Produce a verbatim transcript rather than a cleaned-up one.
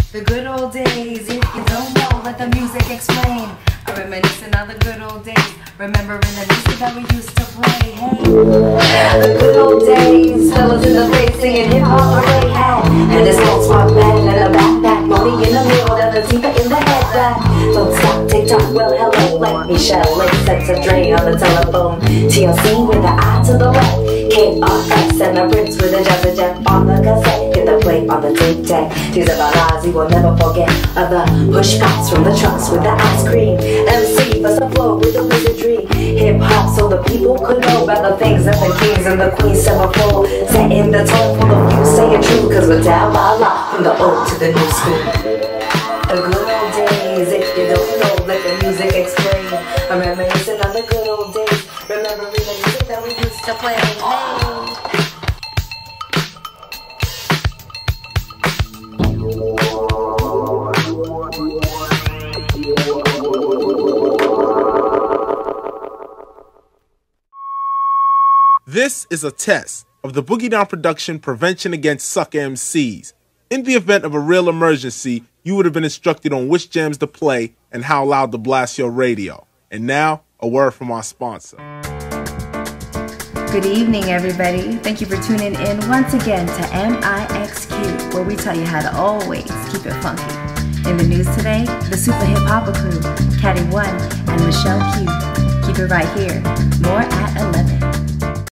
The good old days, if you don't know, let the music explain. I reminiscing on the good old days, remembering the music that we used to play. Hey, the good old days, fellas in the face singing hip-hop parade hat, and this old smart band and a backpack, money in the middle and a teacher in the head back. Don't stop, tick-tock, well hello, like Michelle, like sets a drain on the telephone. T L C with the eye to the left, K R S and a Prince with a jazz jet on the cassette. Hit the play on the tic tac. These are my lies, you will never forget. Of the push pops from the trucks with the ice cream. M C for some flow with the wizardry. Hip hop so the people could know about the things that the kings and the queens said before. Setting the tone for the few saying true, cause we're down by law from the old to the new school. The good old days, if you don't know, let the music explain. I'm reminiscing on the good old days, remembering the music that we used to play. Hey. This is a test of the Boogie Down Production Prevention Against Sucker M Cs. In the event of a real emergency, you would have been instructed on which jams to play and how loud to blast your radio. And now, a word from our sponsor. Good evening, everybody. Thank you for tuning in once again to M I X Q, where we tell you how to always keep it funky. In the news today, the Super Hiphoppa crew, Caddy One and Michelle Q. Keep it right here. More at eleven.